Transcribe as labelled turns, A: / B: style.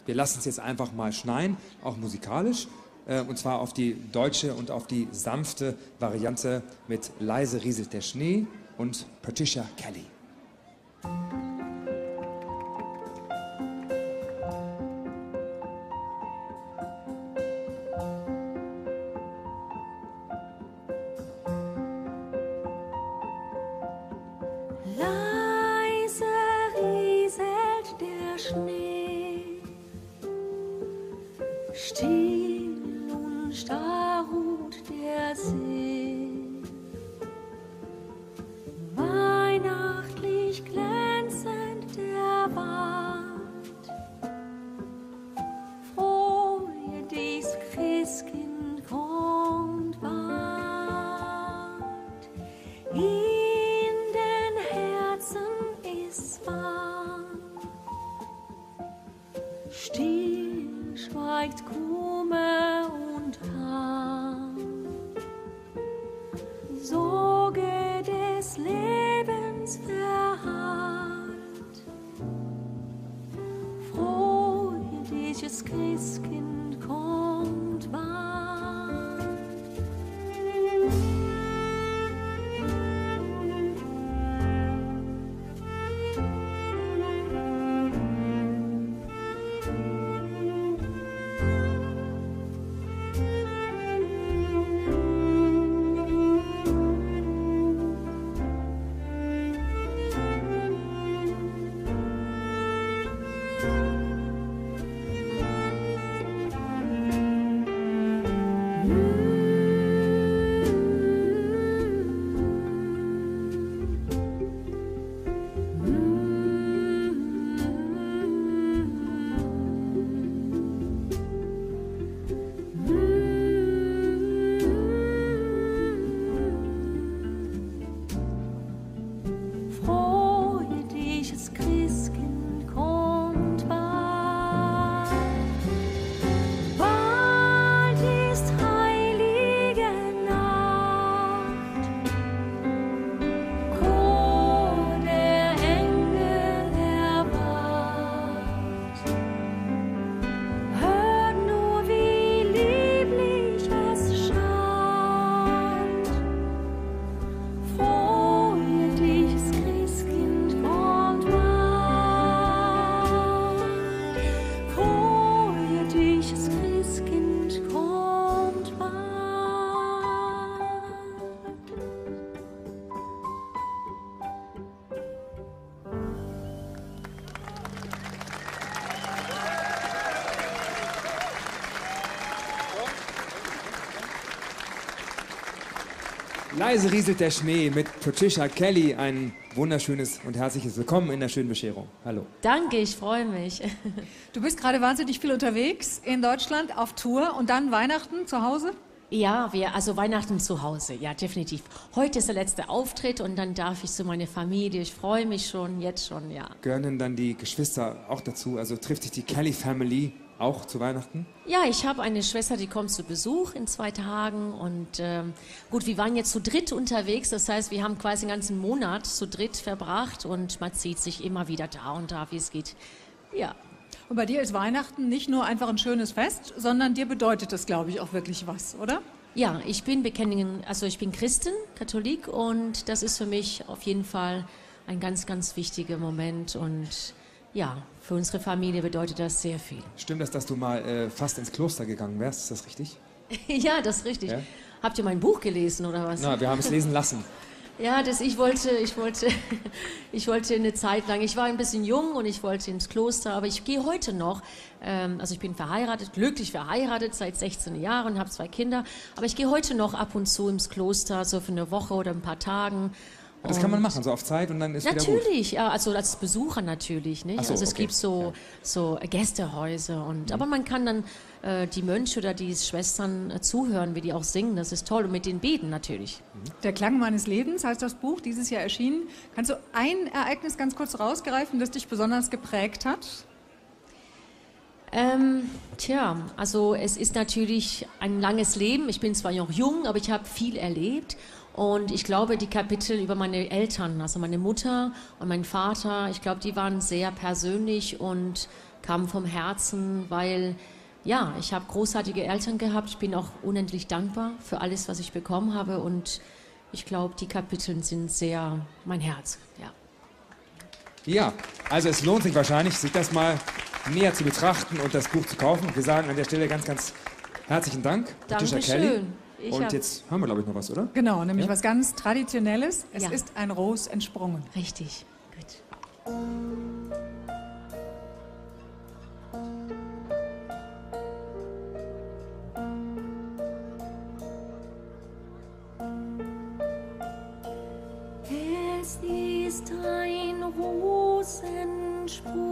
A: wir lassen es jetzt einfach mal schneien, auch musikalisch. Und zwar auf die deutsche und auf die sanfte Variante mit Leise rieselt der Schnee und Patricia Kelly.
B: Leise rieselt der Schnee, still und starr ruht der See. Weihnachtlich glänzend der Wald, freue dich, Christkind kommt bald. In den Herzen ist warm, still schweigt Kummer und Harm. Sorge des Lebens verharrt, freue dich, das Christkind kommt bald. Freue dich, das Christkind kommt bald. Bald ist heilige Nacht, Chor der Engel erwacht. Hört nur, wie lieblich es schallt. Freue dich, das Christkind kommt bald. Freue dich, das Christkind kommt bald.
A: Leise rieselt der Schnee mit Patricia Kelly. Ein wunderschönes und herzliches Willkommen in der schönen Bescherung. Hallo.
C: Danke, ich freue mich.
D: Du bist gerade wahnsinnig viel unterwegs in Deutschland auf Tour und dann Weihnachten zu Hause?
C: Ja, also Weihnachten zu Hause, ja, definitiv. Heute ist der letzte Auftritt und dann darf ich zu meiner Familie. Ich freue mich schon, jetzt schon, ja.
A: Gehören denn dann die Geschwister auch dazu? Also trifft sich die Kelly Family auch zu Weihnachten?
C: Ja, ich habe eine Schwester, die kommt zu Besuch in 2 Tagen und gut, wir waren jetzt zu dritt unterwegs, das heißt, wir haben quasi einen ganzen Monat zu dritt verbracht und man sieht sich immer wieder da und da, wie es geht. Ja.
D: Und bei dir ist Weihnachten nicht nur einfach ein schönes Fest, sondern dir bedeutet das, glaube ich, auch wirklich was, oder?
C: Ja, ich bin ich bin Christin, Katholik und das ist für mich auf jeden Fall ein ganz, ganz wichtiger Moment und ja, für unsere Familie bedeutet das sehr viel.
A: Stimmt das, dass du mal fast ins Kloster gegangen wärst? Ist das richtig?
C: Ja, das ist richtig.
A: Ja?
C: Habt ihr mein Buch gelesen oder was?
A: Na, wir haben es lesen lassen.
C: Ja, ich wollte eine Zeit lang, ich war ein bisschen jung und ich wollte ins Kloster, aber ich gehe heute noch, also ich bin verheiratet, glücklich verheiratet seit 16 Jahren, habe 2 Kinder, aber ich gehe heute noch ab und zu ins Kloster, so für eine Woche oder ein paar Tagen.
A: Das kann man machen, so auf Zeit und dann ist wieder gut.
C: Natürlich, ja, also als Besucher natürlich, nicht?
A: So,
C: also es
A: okay.
C: gibt so Gästehäuser und aber man kann dann die Mönche oder die Schwestern zuhören, wie die auch singen, das ist toll und mit den beten natürlich.
D: Der Klang meines Lebens heißt das Buch, dieses Jahr erschienen. Kannst du ein Ereignis ganz kurz rausgreifen, das dich besonders geprägt hat?
C: Also es ist natürlich ein langes Leben. Ich bin zwar noch jung, aber ich habe viel erlebt. Und ich glaube, die Kapitel über meine Eltern, also meine Mutter und mein Vater, ich glaube, die waren sehr persönlich und kam vom Herzen, weil ja, ich habe großartige Eltern gehabt. Ich bin auch unendlich dankbar für alles, was ich bekommen habe. Und ich glaube, die Kapitel sind sehr mein Herz. Ja.
A: Ja, also es lohnt sich wahrscheinlich, sich das mal näher zu betrachten und das Buch zu kaufen. Wir sagen an der Stelle ganz, ganz herzlichen Dank, Patricia Kelly. Und jetzt hören wir, glaube ich, noch was, oder?
D: Genau, nämlich was ganz Traditionelles. Es
C: Ja.
D: ist ein Ros entsprungen.
C: Richtig, gut.
B: Es ist ein Rosensprung